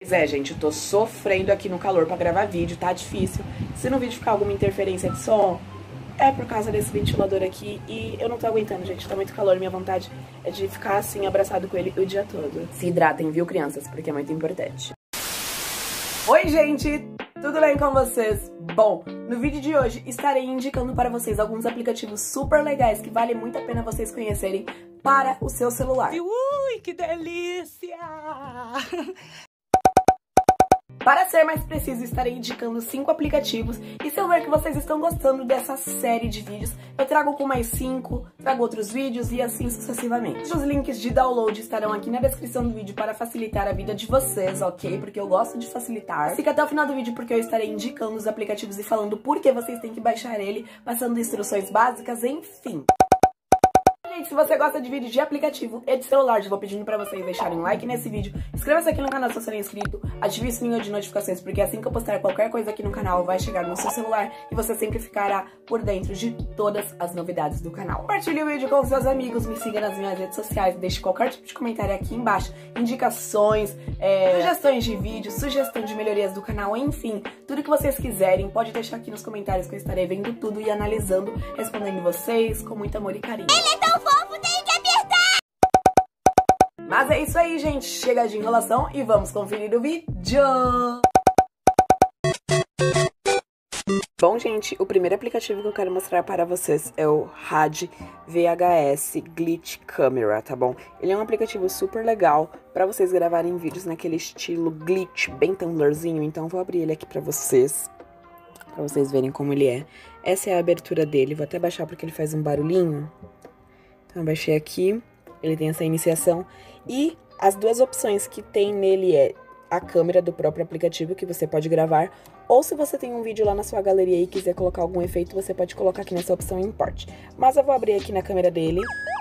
Pois é, gente, eu tô sofrendo aqui no calor pra gravar vídeo, tá difícil. Se no vídeo ficar alguma interferência de som, é por causa desse ventilador aqui e eu não tô aguentando, gente, tá muito calor. Minha vontade é de ficar assim, abraçado com ele o dia todo. Se hidratem, viu, crianças, porque é muito importante. Oi, gente! Tudo bem com vocês? Bom, no vídeo de hoje estarei indicando para vocês alguns aplicativos super legais que vale muito a pena vocês conhecerem para o seu celular. Ui, que delícia! Para ser mais preciso, estarei indicando 5 aplicativos e se eu ver que vocês estão gostando dessa série de vídeos, eu trago com mais 5, trago outros vídeos e assim sucessivamente. Os links de download estarão aqui na descrição do vídeo para facilitar a vida de vocês, ok? Porque eu gosto de facilitar. Fica até o final do vídeo porque eu estarei indicando os aplicativos e falando por que vocês têm que baixar ele, passando instruções básicas, enfim. Gente, se você gosta de vídeo de aplicativo e de celular, eu vou pedindo pra vocês deixarem um like nesse vídeo, inscreva-se aqui no canal se você não é inscrito, ative o sininho de notificações, porque assim que eu postar qualquer coisa aqui no canal, vai chegar no seu celular e você sempre ficará por dentro de todas as novidades do canal. Compartilhe o vídeo com os seus amigos, me siga nas minhas redes sociais, deixe qualquer tipo de comentário aqui embaixo, indicações, sugestões de vídeos, sugestão de melhorias do canal, enfim, tudo que vocês quiserem, pode deixar aqui nos comentários que eu estarei vendo tudo e analisando, respondendo vocês com muito amor e carinho. Ele é tão fofo, tem que apertar! Mas é isso aí, gente. Chega de enrolação e vamos conferir o vídeo. Bom, gente, o primeiro aplicativo que eu quero mostrar para vocês é o RAD VHS Glitch Camera, tá bom? Ele é um aplicativo super legal para vocês gravarem vídeos naquele estilo glitch, bem tumblerzinho. Então, vou abrir ele aqui para vocês verem como ele é. Essa é a abertura dele. Vou até baixar porque ele faz um barulhinho. Então, eu baixei aqui. Ele tem essa iniciação. E as duas opções que tem nele é a câmera do próprio aplicativo, que você pode gravar. Ou se você tem um vídeo lá na sua galeria e quiser colocar algum efeito, você pode colocar aqui nessa opção Import. Mas eu vou abrir aqui na câmera dele.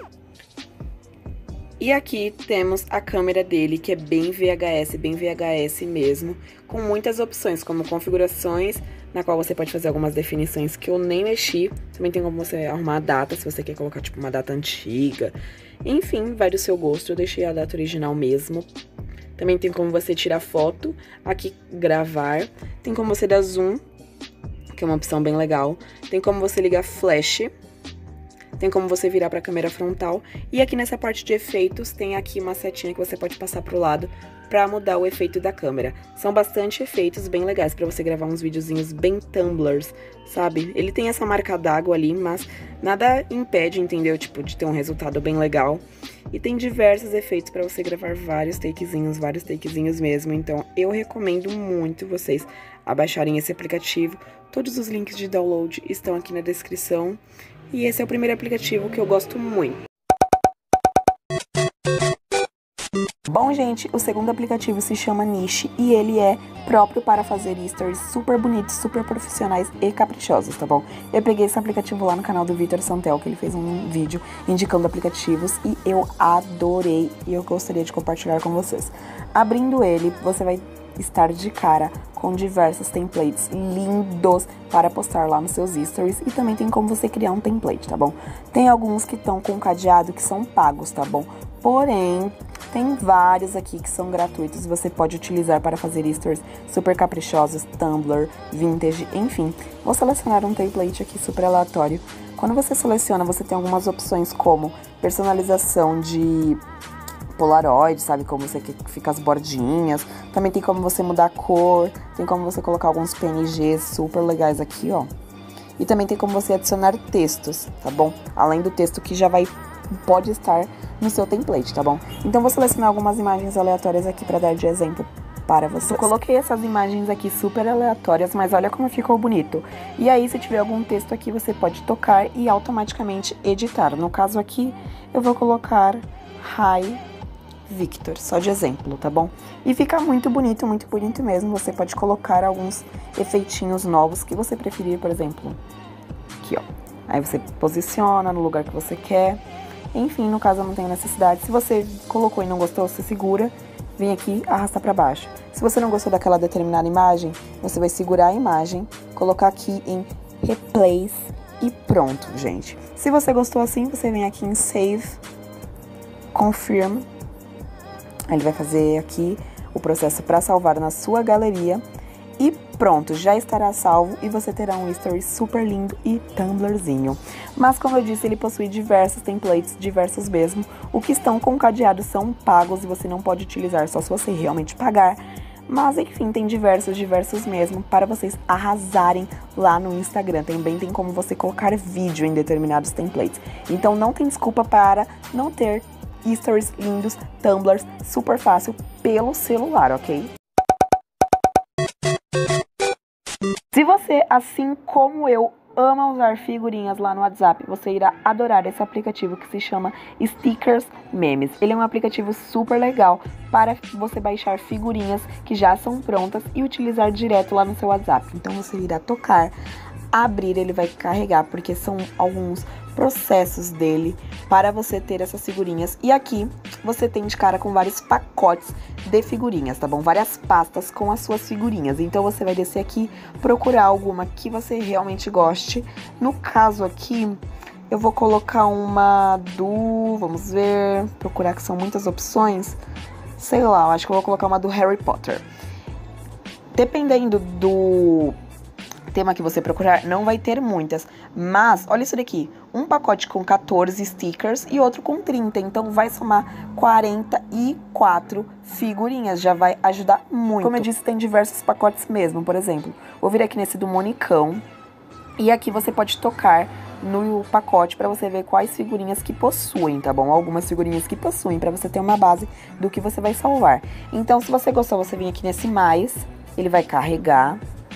E aqui temos a câmera dele, que é bem VHS mesmo, com muitas opções, como configurações, na qual você pode fazer algumas definições que eu nem mexi. Também tem como você arrumar a data, se você quer colocar, tipo, uma data antiga. Enfim, vai do seu gosto, eu deixei a data original mesmo. Também tem como você tirar foto, aqui gravar, tem como você dar zoom, que é uma opção bem legal. Tem como você ligar flash. Tem como você virar para a câmera frontal. E aqui nessa parte de efeitos, tem aqui uma setinha que você pode passar pro lado para mudar o efeito da câmera. São bastante efeitos bem legais para você gravar uns videozinhos bem tumblers, sabe? Ele tem essa marca d'água ali, mas nada impede, entendeu? Tipo, de ter um resultado bem legal. E tem diversos efeitos para você gravar vários takezinhos mesmo. Então, eu recomendo muito vocês abaixarem esse aplicativo. Todos os links de download estão aqui na descrição. E esse é o primeiro aplicativo que eu gosto muito. Bom, gente, o segundo aplicativo se chama Niche e ele é próprio para fazer stories super bonitos, super profissionais e caprichosos, tá bom? Eu peguei esse aplicativo lá no canal do Vitor Santel, que ele fez um vídeo indicando aplicativos e eu adorei e eu gostaria de compartilhar com vocês. Abrindo ele, você vai estar de cara com diversos templates lindos para postar lá nos seus stories e também tem como você criar um template, tá bom? Tem alguns que estão com cadeado que são pagos, tá bom? Porém, tem vários aqui que são gratuitos, você pode utilizar para fazer stories super caprichosos, Tumblr, vintage, enfim. Vou selecionar um template aqui super aleatório. Quando você seleciona, você tem algumas opções como personalização de Polaroid, sabe? Como você quer que fica as bordinhas. Também tem como você mudar a cor. Tem como você colocar alguns PNGs super legais aqui, ó. E também tem como você adicionar textos, tá bom? Além do texto que já pode estar no seu template, tá bom? Então, vou selecionar algumas imagens aleatórias aqui pra dar de exemplo para vocês. Eu coloquei essas imagens aqui super aleatórias, mas olha como ficou bonito. E aí, se tiver algum texto aqui, você pode tocar e automaticamente editar. No caso aqui, eu vou colocar Hi Victor, só de exemplo, tá bom? E fica muito bonito mesmo. Você pode colocar alguns efeitinhos novos que você preferir, por exemplo, aqui, ó. Aí você posiciona no lugar que você quer. Enfim, no caso eu não tenho necessidade. Se você colocou e não gostou, você segura, vem aqui, arrasta pra baixo. Se você não gostou daquela determinada imagem, você vai segurar a imagem, colocar aqui em Replace e pronto, gente. Se você gostou assim, você vem aqui em Save, Confirm. Ele vai fazer aqui o processo para salvar na sua galeria. E pronto, já estará salvo e você terá um history super lindo e Tumblrzinho. Mas como eu disse, ele possui diversos templates, diversos mesmo. O que estão com cadeado são pagos e você não pode utilizar só se você realmente pagar. Mas enfim, tem diversos mesmo para vocês arrasarem lá no Instagram. Também tem como você colocar vídeo em determinados templates. Então não tem desculpa para não ter stories lindos, Tumblrs super fácil pelo celular, ok? Se você, assim como eu, ama usar figurinhas lá no WhatsApp, você irá adorar esse aplicativo que se chama Stickers Memes. Ele é um aplicativo super legal para você baixar figurinhas que já são prontas e utilizar direto lá no seu WhatsApp. Então você irá tocar, abrir, ele vai carregar, porque são alguns processos dele para você ter essas figurinhas. E aqui você tem de cara com vários pacotes de figurinhas, tá bom? Várias pastas com as suas figurinhas. Então você vai descer aqui, procurar alguma que você realmente goste. No caso aqui, eu vou colocar uma do... Vamos ver... Procurar, que são muitas opções. Sei lá, eu acho que eu vou colocar uma do Harry Potter. Dependendo do tema que você procurar, não vai ter muitas. Mas, olha isso daqui. Um pacote com 14 stickers e outro com 30. Então, vai somar 44 figurinhas. Já vai ajudar muito. Como eu disse, tem diversos pacotes mesmo. Por exemplo, vou vir aqui nesse do Monicão. E aqui você pode tocar no pacote para você ver quais figurinhas que possuem, tá bom? Algumas figurinhas que possuem, para você ter uma base do que você vai salvar. Então, se você gostou, você vem aqui nesse mais. Ele vai carregar.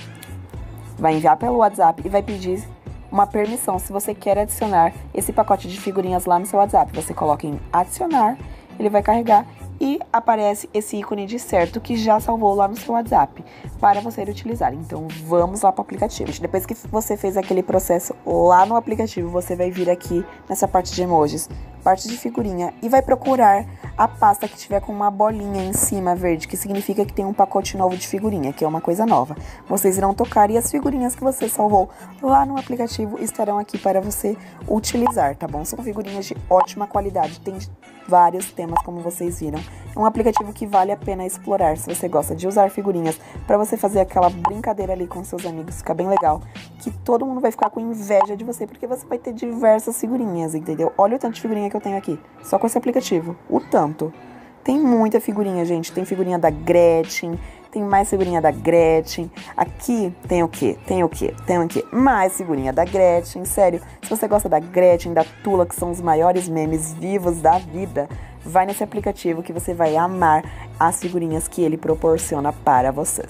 Vai enviar pelo WhatsApp e vai pedir uma permissão se você quer adicionar esse pacote de figurinhas lá no seu WhatsApp. Você coloca em adicionar, ele vai carregar e aparece esse ícone de certo que já salvou lá no seu WhatsApp para você utilizar. Então vamos lá para o aplicativo. Depois que você fez aquele processo lá no aplicativo, você vai vir aqui nessa parte de emojis, parte de figurinha, e vai procurar a pasta que tiver com uma bolinha em cima verde, que significa que tem um pacote novo de figurinha, que é uma coisa nova. Vocês irão tocar e as figurinhas que você salvou lá no aplicativo estarão aqui para você utilizar, tá bom? São figurinhas de ótima qualidade, tem vários temas, como vocês viram. É um aplicativo que vale a pena explorar se você gosta de usar figurinhas para você fazer aquela brincadeira ali com seus amigos, fica bem legal, que todo mundo vai ficar com inveja de você, porque você vai ter diversas figurinhas, entendeu? Olha o tanto de figurinha que eu tenho aqui, só com esse aplicativo, o tanto. Tem muita figurinha, gente, tem figurinha da Gretchen, tem mais figurinha da Gretchen. Aqui tem o quê? Tem o quê? Tem o quê? Mais figurinha da Gretchen, sério. Se você gosta da Gretchen, da Tula, que são os maiores memes vivos da vida, vai nesse aplicativo que você vai amar as figurinhas que ele proporciona para vocês.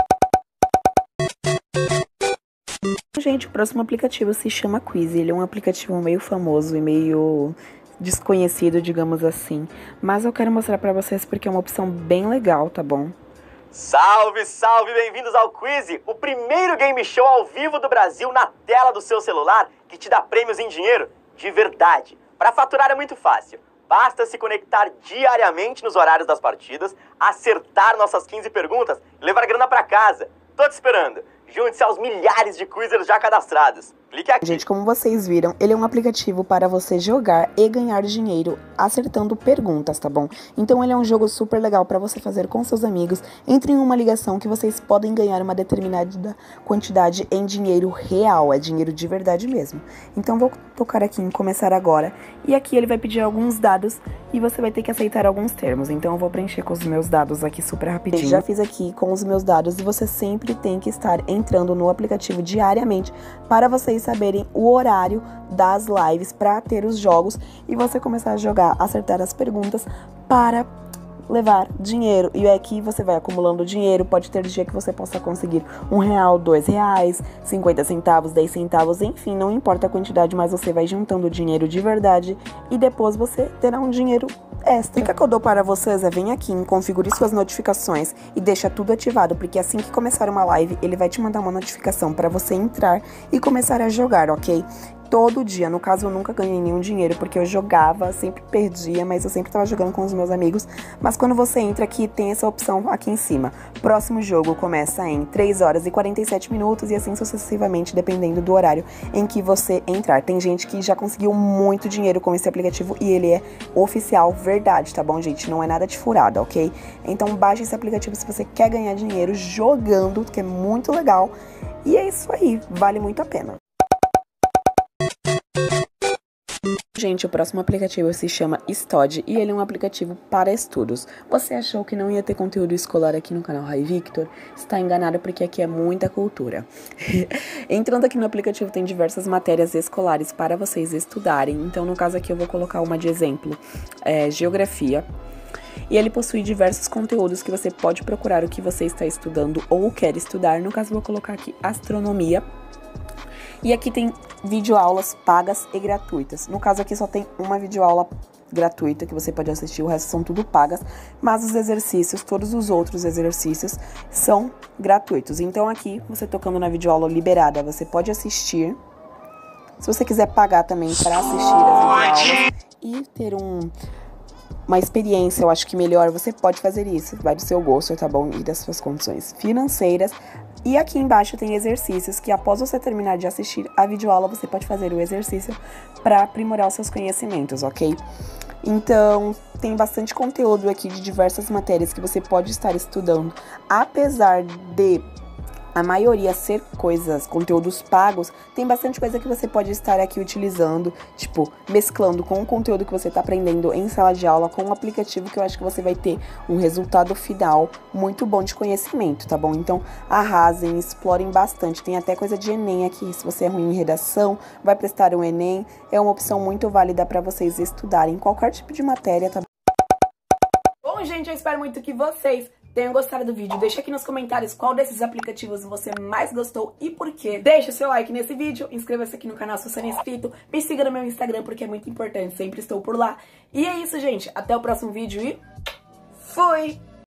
Gente, o próximo aplicativo se chama Quizy. Ele é um aplicativo meio famoso e meio desconhecido, digamos assim. Mas eu quero mostrar pra vocês porque é uma opção bem legal, tá bom? Salve, salve! Bem-vindos ao Quizy, o primeiro game show ao vivo do Brasil na tela do seu celular que te dá prêmios em dinheiro de verdade. Para faturar é muito fácil. Basta se conectar diariamente nos horários das partidas, acertar nossas 15 perguntas e levar grana pra casa. Tô te esperando. Junte-se aos milhares de quizers já cadastrados. Clique aqui. Gente, como vocês viram, ele é um aplicativo para você jogar e ganhar dinheiro acertando perguntas, tá bom? Então ele é um jogo super legal para você fazer com seus amigos. Entre em uma ligação que vocês podem ganhar uma determinada quantidade em dinheiro real, é dinheiro de verdade mesmo. Então vou tocar aqui em começar agora. E aqui ele vai pedir alguns dados e você vai ter que aceitar alguns termos. Então eu vou preencher com os meus dados aqui super rapidinho. Eu já fiz aqui com os meus dados e você sempre tem que estar entrando no aplicativo diariamente para vocês saberem o horário das lives para ter os jogos e você começar a jogar, acertar as perguntas para levar dinheiro. E aqui você vai acumulando dinheiro, pode ter dia que você possa conseguir R$1, R$2, 50 centavos, 10 centavos, enfim, não importa a quantidade, mas você vai juntando dinheiro de verdade e depois você terá um dinheiro extra. A dica que eu dou para vocês é: vem aqui, configure suas notificações e deixa tudo ativado, porque assim que começar uma live, ele vai te mandar uma notificação para você entrar e começar a jogar, ok? todo dia. No caso, eu nunca ganhei nenhum dinheiro, porque eu jogava, sempre perdia, mas eu sempre tava jogando com os meus amigos. Mas quando você entra aqui, tem essa opção aqui em cima. Próximo jogo começa em 3 horas e 47 minutos e assim sucessivamente, dependendo do horário em que você entrar. Tem gente que já conseguiu muito dinheiro com esse aplicativo e ele é oficial, verdade, tá bom, gente? Não é nada de furada, ok? Então baixe esse aplicativo se você quer ganhar dinheiro jogando, que é muito legal. E é isso aí, vale muito a pena. Gente, o próximo aplicativo se chama Stod e ele é um aplicativo para estudos. Você achou que não ia ter conteúdo escolar aqui no canal Rai Victor? Está enganado, porque aqui é muita cultura. Entrando aqui no aplicativo tem diversas matérias escolares para vocês estudarem. Então, no caso aqui eu vou colocar uma de exemplo, Geografia. E ele possui diversos conteúdos que você pode procurar o que você está estudando ou quer estudar. No caso, eu vou colocar aqui Astronomia. E aqui tem videoaulas pagas e gratuitas. No caso aqui só tem uma videoaula gratuita que você pode assistir, o resto são tudo pagas. Mas os exercícios, todos os outros exercícios são gratuitos. Então aqui, você tocando na videoaula liberada, você pode assistir. Se você quiser pagar também para assistir as videoaulas e ter uma experiência, eu acho que melhor, você pode fazer isso. Vai do seu gosto, tá bom? E das suas condições financeiras. E aqui embaixo tem exercícios que após você terminar de assistir a videoaula, você pode fazer o exercício para aprimorar os seus conhecimentos, ok? Então, tem bastante conteúdo aqui de diversas matérias que você pode estar estudando. Apesar de a maioria ser conteúdos pagos, tem bastante coisa que você pode estar aqui utilizando, tipo, mesclando com o conteúdo que você está aprendendo em sala de aula com um aplicativo que eu acho que você vai ter um resultado final muito bom de conhecimento, tá bom? Então, arrasem, explorem bastante. Tem até coisa de Enem aqui, se você é ruim em redação, vai prestar um Enem, é uma opção muito válida para vocês estudarem qualquer tipo de matéria, tá bom? Bom, gente, eu espero muito que vocês tenham gostado do vídeo. Deixa aqui nos comentários qual desses aplicativos você mais gostou e por quê. Deixa o seu like nesse vídeo, inscreva-se aqui no canal se você não é inscrito, me siga no meu Instagram porque é muito importante, sempre estou por lá. E é isso, gente. Até o próximo vídeo e fui!